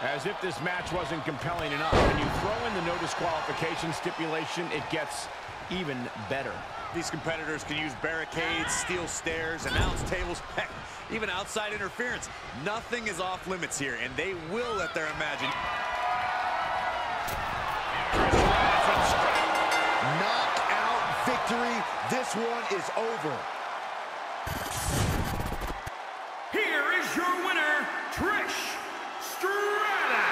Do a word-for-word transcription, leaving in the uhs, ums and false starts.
As if this match wasn't compelling enough. When you throw in the no disqualification stipulation, it gets even better. These competitors can use barricades, steel stairs, announce tables, heck, even outside interference. Nothing is off limits here, and they will let their imagination. Knockout victory. This one is over. Here is your winner, Trish Stratus.